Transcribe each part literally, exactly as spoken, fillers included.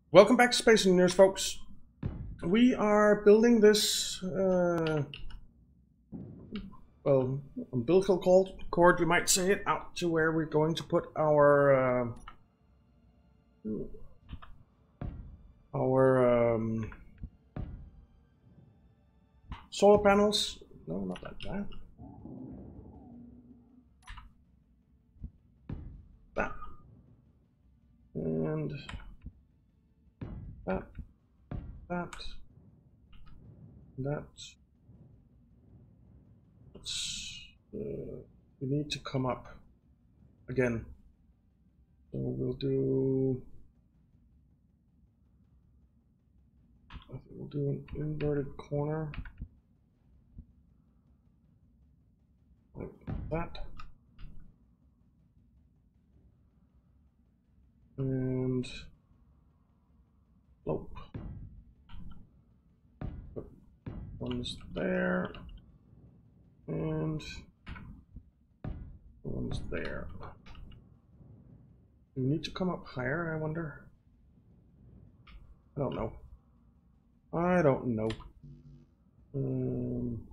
Welcome back to Space Engineers, folks. We are building this, uh, well, umbilical cord, you might say it, out to where we're going to put our, uh, our um, solar panels. No, not like that. That. And that. That. That. Let's, uh, we need to come up again. So we'll do, I think we'll do an inverted corner. Like that. And slope. Put one's there. And one's there. Do we need to come up higher, I wonder? I don't know. I don't know. Um,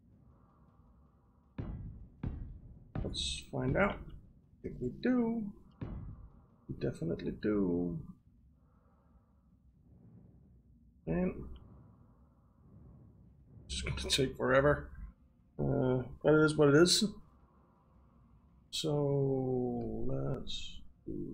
let's find out. I think we do. We definitely do. And it's gonna take forever. Uh, but it is what it is. So let's do.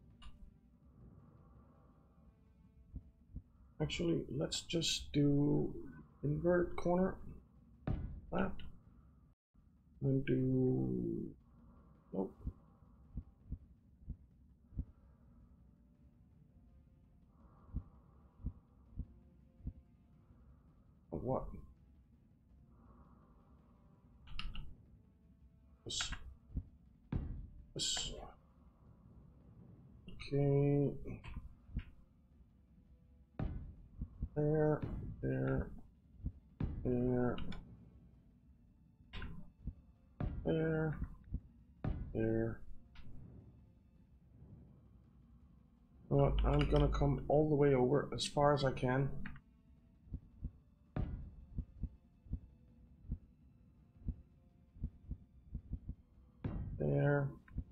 Actually, let's just do inverted corner. That. And do. Nope. What? This. This. Okay. There, there, there, there, there. But I'm gonna come all the way over as far as I can. There.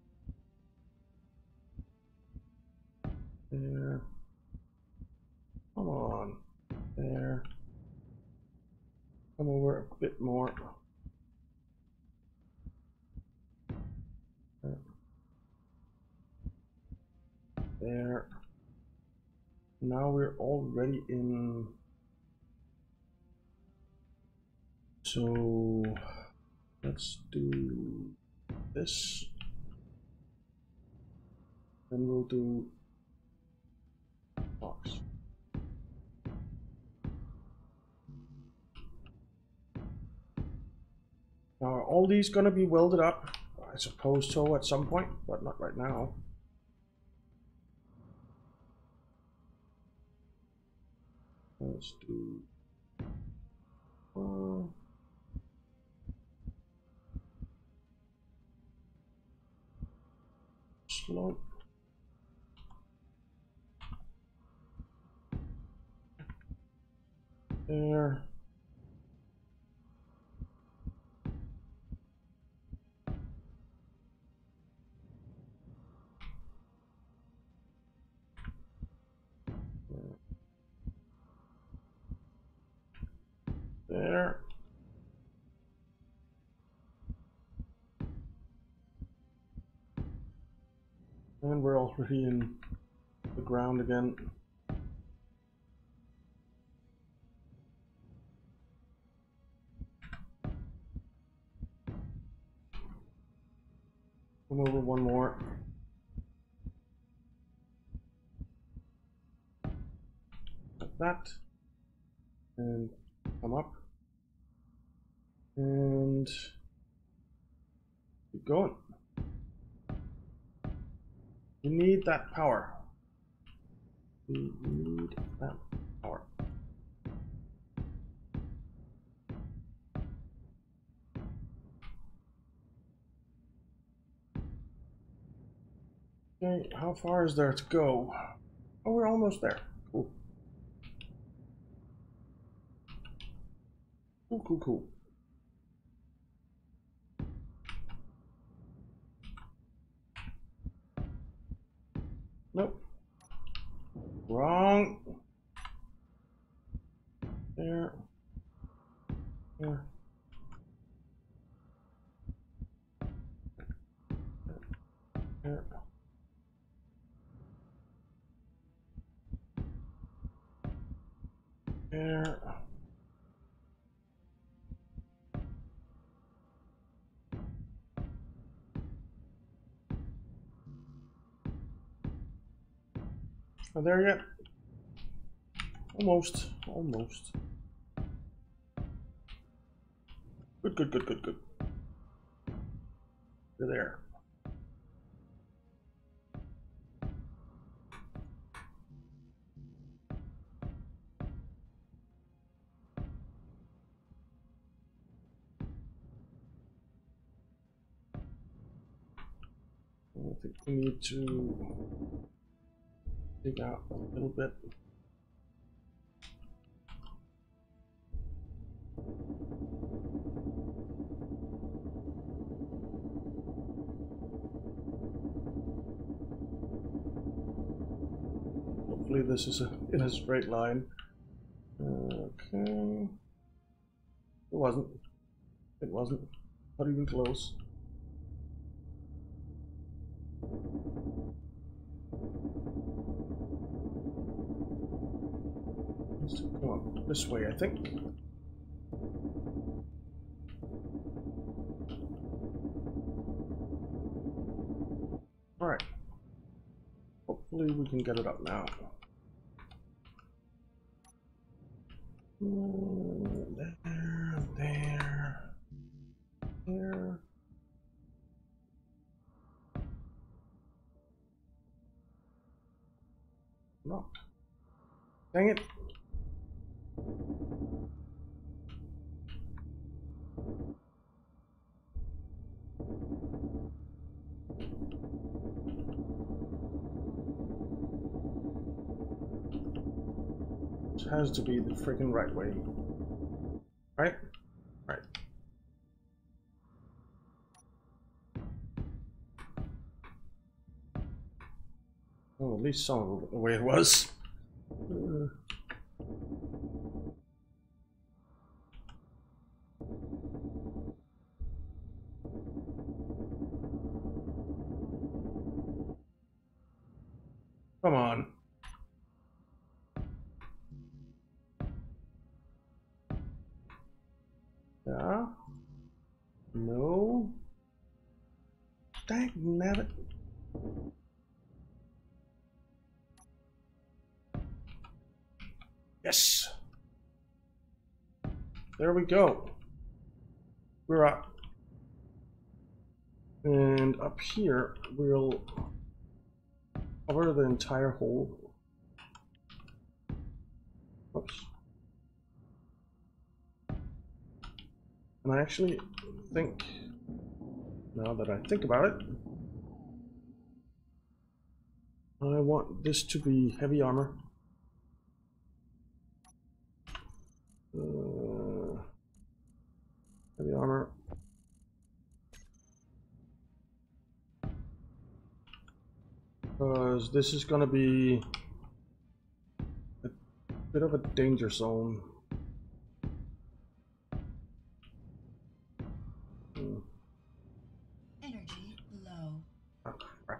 There. Come on. There. Come over a bit more. There. There. Now we're already in. So let's do this. Then we'll do box. Now, are all these gonna be welded up? I suppose so at some point, but not right now. Let's do uh, slope. There. There. And we're already in the ground again. Come over one more. Like that. And come up. And keep going. We need that power. We need that power. Okay, how far is there to go? Oh, we're almost there. Cool. Cool, cool, cool. Nope. Wrong. There. There. There. There. Are there yet? Almost. Almost. Good, good, good, good, good. You're there. I think we need to dig out a little bit. Hopefully this is a, in a straight line. Okay. It wasn't. It wasn't. Not even close. Let's go up this way, I think. Alright. Hopefully we can get it up now. There, there, there. No. Dang it. This has to be the freaking right way. Right? Right. Oh, at least some of the way it was. Uh. Come on. Yeah. No. Dang nabbit. Yes. There we go. We're up. And up here, we'll cover the entire hole. Oops. And I actually think, now that I think about it, I want this to be heavy armor. Uh, heavy armor. Because this is going to be a bit of a danger zone. Hmm. Energy low. Oh, crap.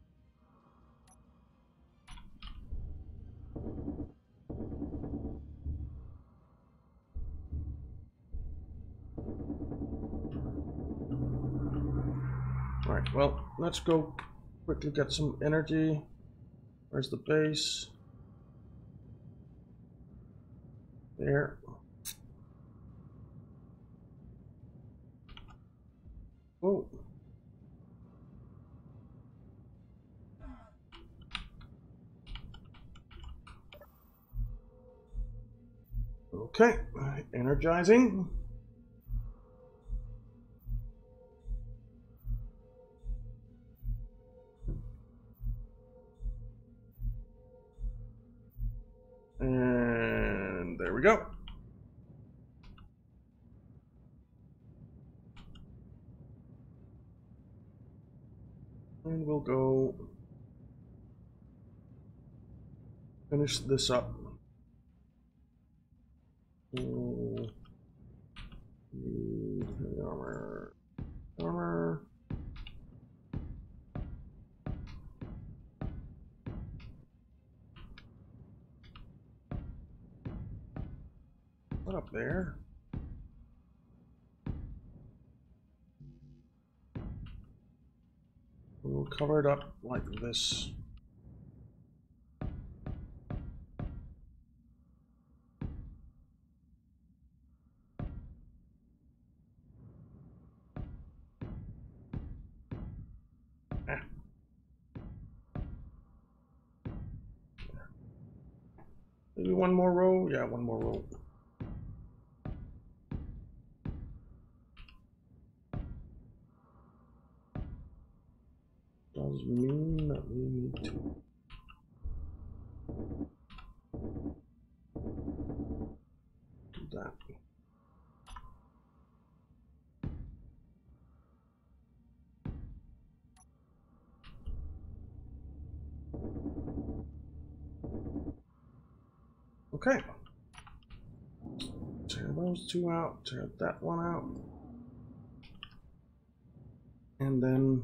Alright, well, let's go quickly get some energy. Where's the base? There. Oh. Okay, energizing. we go. And we'll go finish this up. Oh, armor, armor. What up there? We'll cover it up like this. Ah. Maybe one more row? Yeah, one more row. Does mean that we need to do that. Okay. Tear those two out, tear that one out. And then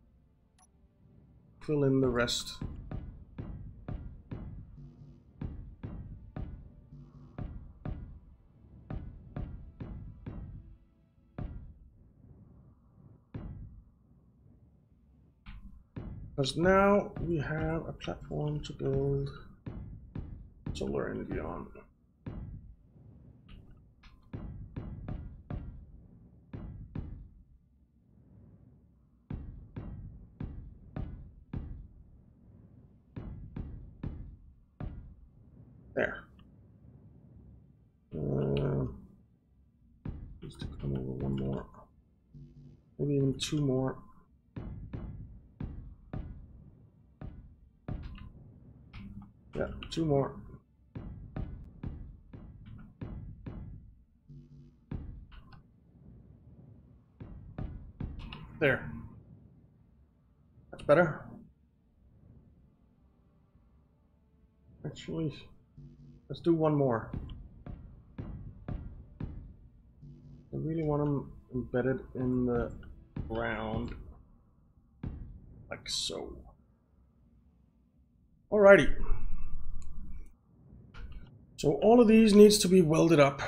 fill in the rest. Because now we have a platform to build solar energy on. There. Uh, needs to come over one more. Maybe even two more. Yeah, two more. There. That's better. Actually, let's do one more. I really want them embedded in the ground, like so. Alrighty. So all of these needs to be welded up.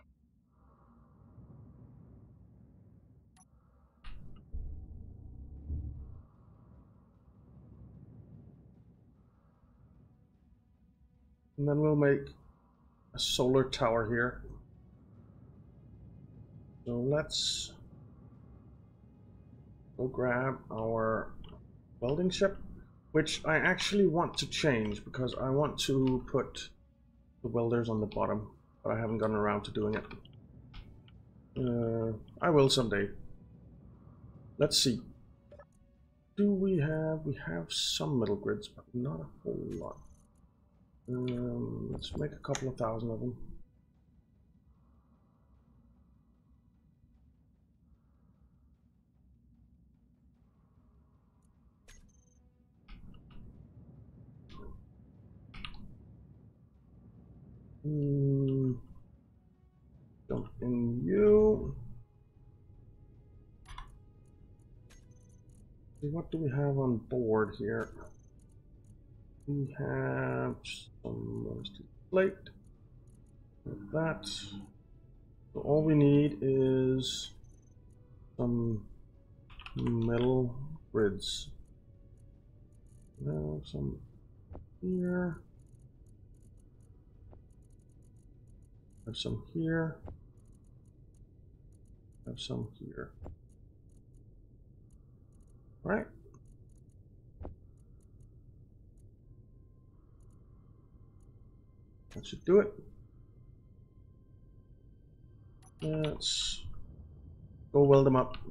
And then we'll make a solar tower here. So let's go grab our welding ship, which I actually want to change because I want to put the welders on the bottom, but I haven't gotten around to doing it. Uh, I will someday. Let's see. Do we have, we have some metal grids, but not a whole lot. Um, let's make a couple of thousand of them. Hmm. Jump in you. See, what do we have on board here? We have some plate. Like that. So all we need is some metal grids. Now some here. Have some here. Have some here. All right. That should do it. Let's go weld them up.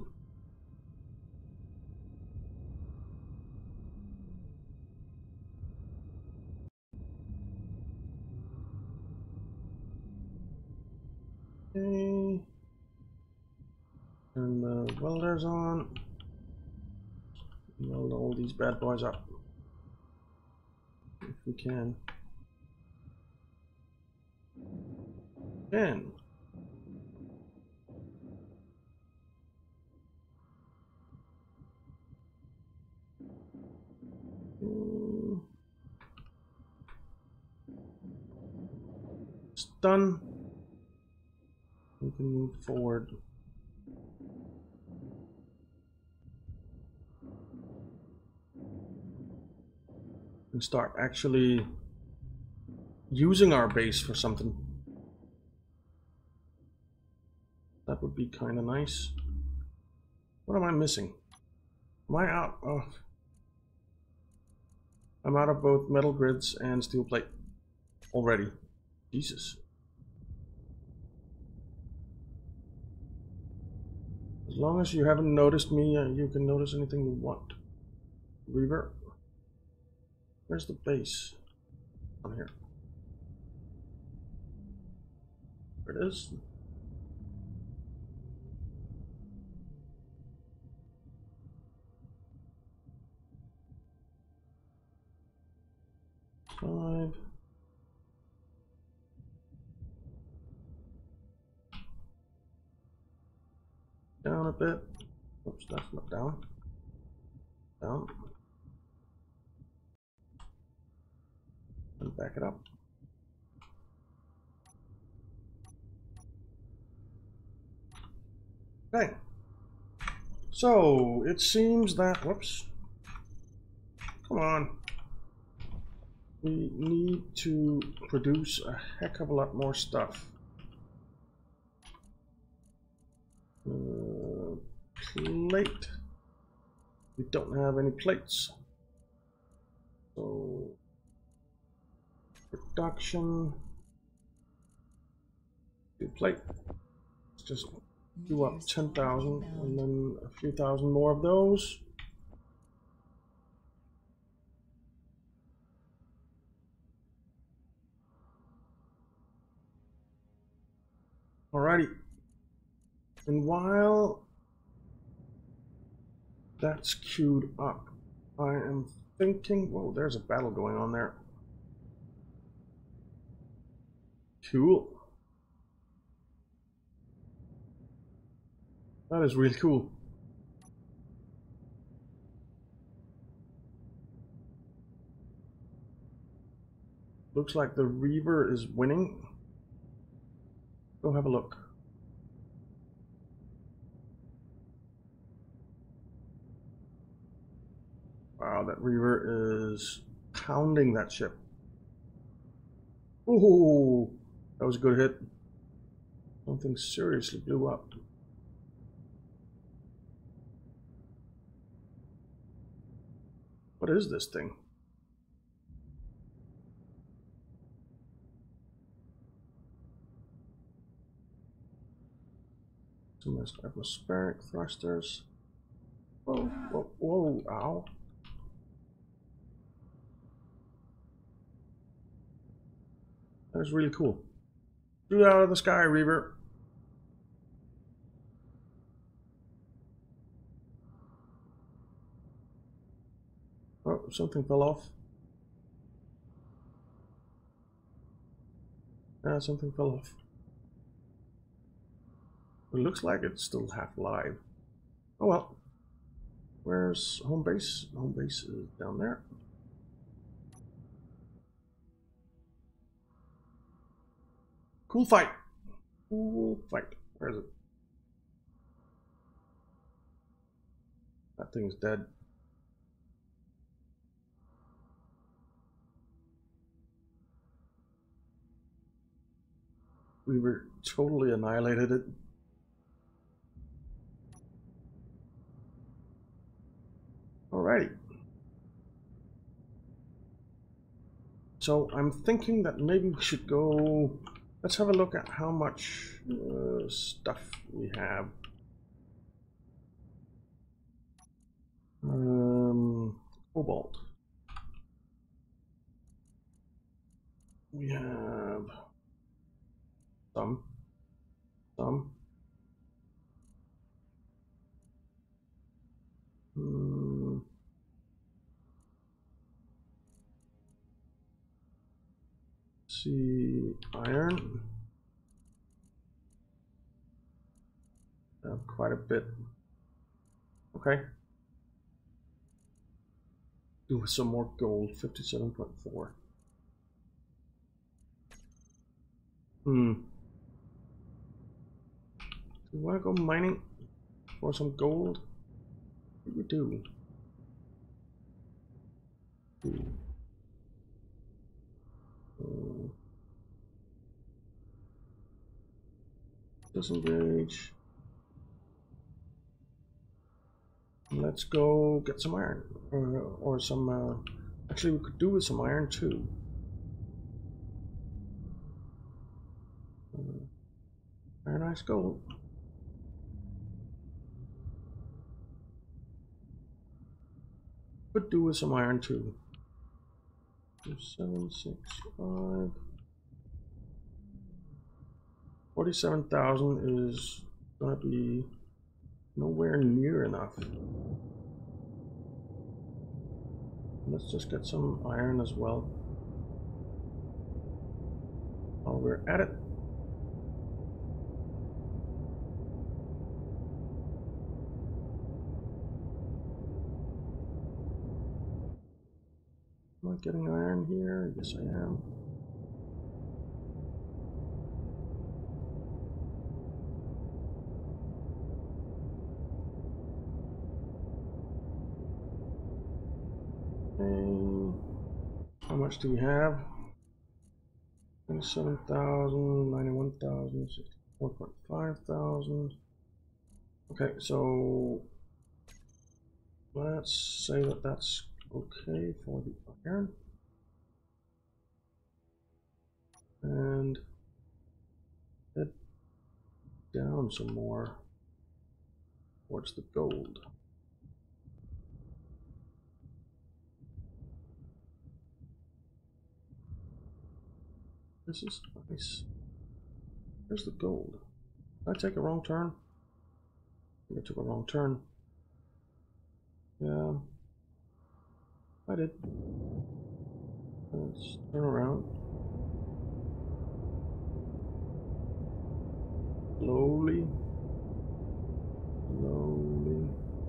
Okay. And the welder's on. Weld all these bad boys up. If we can. Can. Mm. It's done. We can move forward. And start actually using our base for something. That would be kind of nice. What am I missing? Am I out of... I'm out of both metal grids and steel plate already. Jesus. As long as you haven't noticed me, uh, you can notice anything you want. Reaver. Where's the base? On here. There it is. Five. Down a bit. Oops, that's not down. Down. And back it up. Okay. So, it seems that... Whoops. Come on. We need to produce a heck of a lot more stuff. Uh, plate. We don't have any plates. So, production. Do plate. Let's just do up ten thousand and then a few thousand more of those. Alrighty. And while that's queued up, I am thinking, whoa, there's a battle going on there. Cool. That is really cool. Looks like the Reaver is winning. Go have a look. Wow, that Reaver is pounding that ship. Ooh, that was a good hit. Something seriously blew up. What is this thing? Some atmospheric thrusters. Whoa, whoa, whoa, ow. That is really cool. Shoot out of the sky, Reaver. Oh, something fell off. Yeah, something fell off. It looks like it's still half live. Oh well. Where's home base? Home base is down there. Cool fight. Cool fight. Where is it? That thing's dead. We were totally annihilated it. Alrighty. So I'm thinking that maybe we should go... Let's have a look at how much uh, stuff we have. Um, cobalt. We have some. see, iron. Uh, quite a bit. Okay. Do some more gold, fifty-seven point four. Hmm. Do you want to go mining for some gold? What do we do? Hmm. Uh, disengage. Let's go get some iron, or, or some. Uh, actually, we could do with some iron too. Uh, iron, ice, gold. Could do with some iron too. Seven, six, five. Forty-seven thousand is gonna be nowhere near enough. Let's just get some iron as well. While we're at it. Am I getting iron here? Yes, I am. Okay. How much do we have? twenty-seven thousand, ninety-one thousand, sixty-four point five thousand. Okay, so let's say that that's okay for the iron. And head down some more towards the gold. This is nice. Where's the gold? Did I take a wrong turn? I think I took a wrong turn. Yeah, I did. Let's turn around. Slowly. Slowly.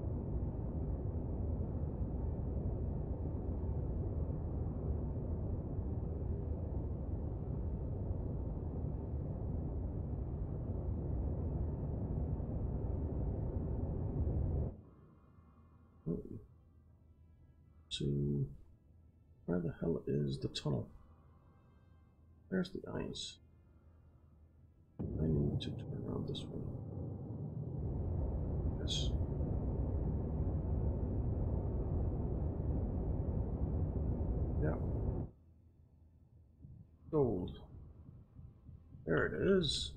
To where the hell is the tunnel? There's the ice. I need to turn around this way. Yes. Yeah. Gold. There it is.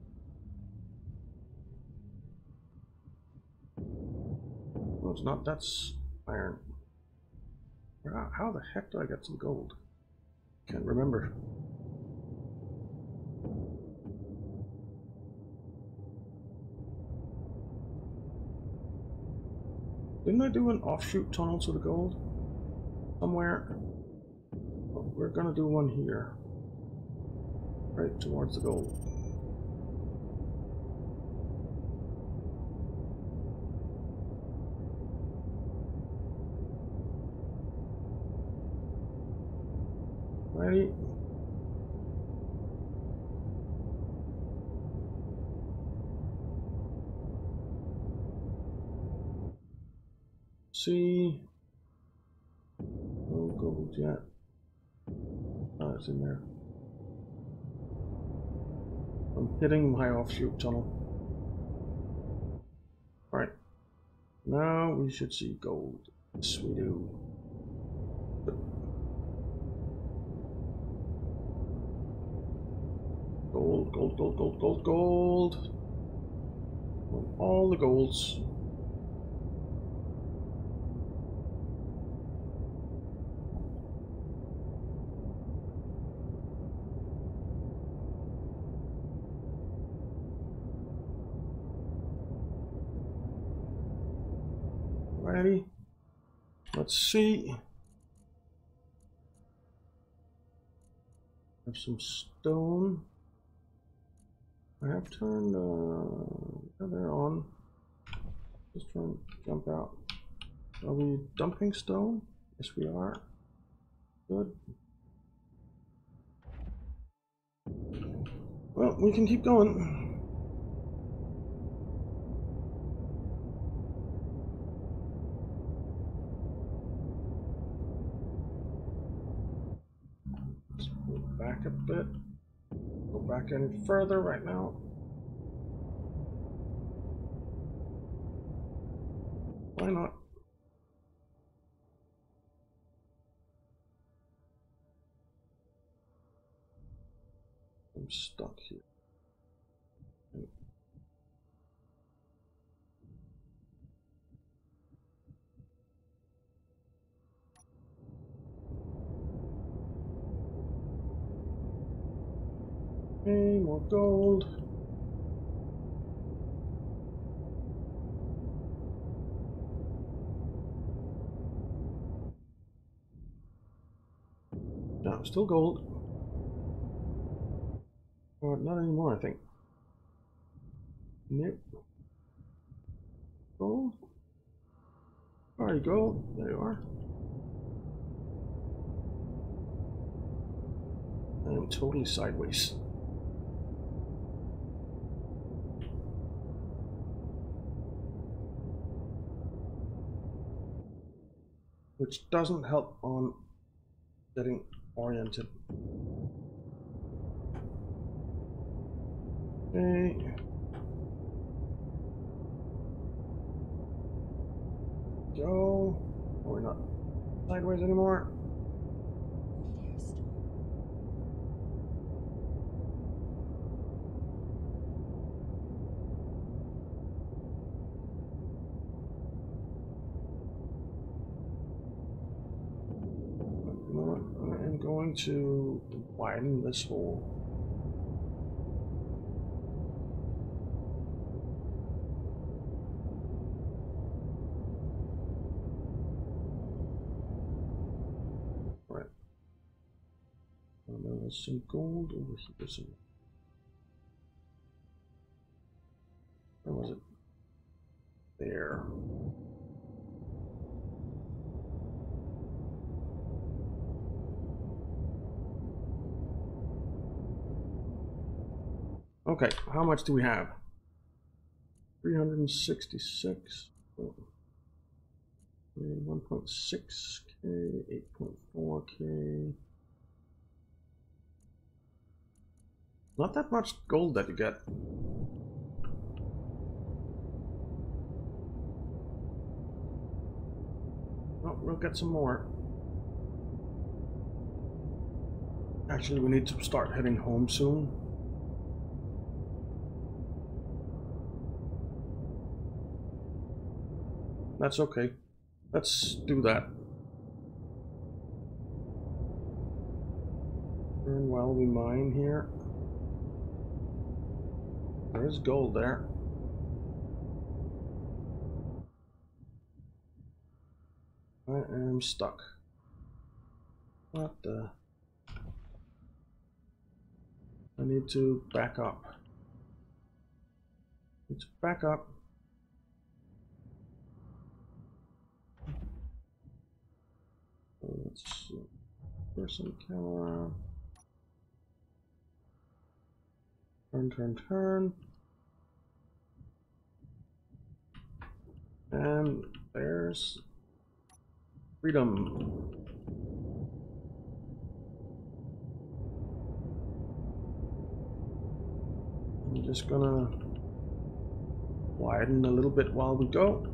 No, it's not. That's iron. How, how the heck do I get some gold? Can't remember. Didn't I do an offshoot tunnel to the gold? Somewhere? Well, we're gonna do one here. Right towards the gold. Ready? See? No gold yet. Oh, it's in there. I'm hitting my offshoot tunnel. Alright. Now we should see gold. Yes, we do. Gold, gold, gold, gold, gold, gold. All the golds. Ready? Let's see. Have some stone. I have turned, uh, yeah, they're on. Just trying to jump out. Are we dumping stone? Yes, we are. Good. Well, we can keep going. Let's go back a bit. Go back any further right now. Why not? I'm stuck here. Okay, more gold. No, still gold. Or not anymore, I think. Nope. Gold. There you go. There you are. I am totally sideways. Which doesn't help on getting oriented. Okay. Go. Oh, we're not sideways anymore. Meteor storm. You know what? I am going to widen this hole. Right. And there was some gold over here. Some. Where was it? There. Okay, how much do we have? three hundred sixty-six. Oh. one point six K, eight point four K. Not that much gold that you get. Oh, we'll get some more. Actually, we need to start heading home soon. That's okay. Let's do that. And while we mine here, there's gold there. I am stuck. What the? I need to back up. Need to back up. Let's see. Person camera. Turn, turn, turn. And there's freedom. I'm just gonna widen a little bit while we go.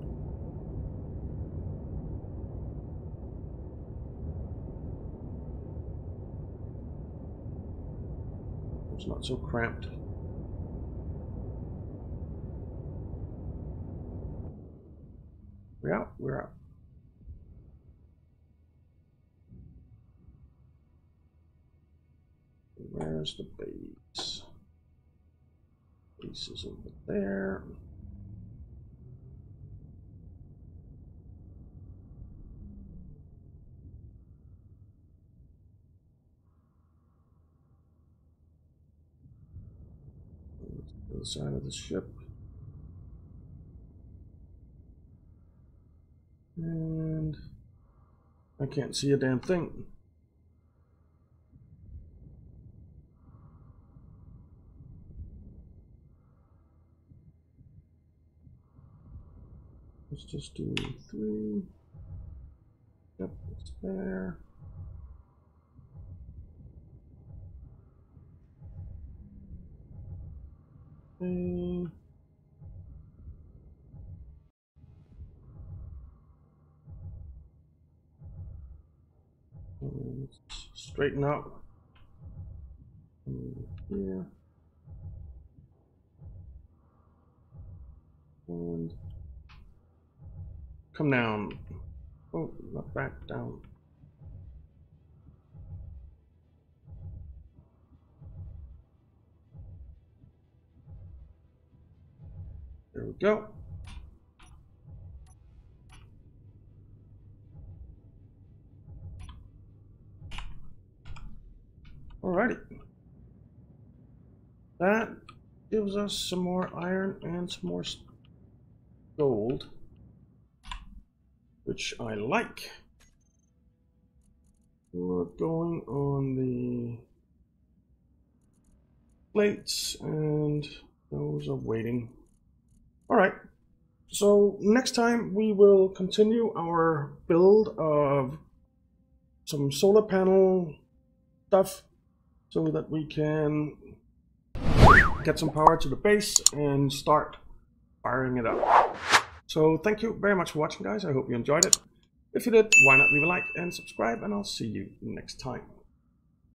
It's not so cramped. We're out, we're out. Where's the base? Base is over there. inside of the ship. And I can't see a damn thing. Let's just do three. Yep, it's there. Okay. Let's straighten up. Here. And come down. Oh, not back down. There we go. Alrighty. That gives us some more iron and some more gold, which I like. We're going on the plates, and those are waiting. Alright, so next time we will continue our build of some solar panel stuff so that we can get some power to the base and start firing it up. So thank you very much for watching, guys. I hope you enjoyed it. If you did, why not leave a like and subscribe, and I'll see you next time.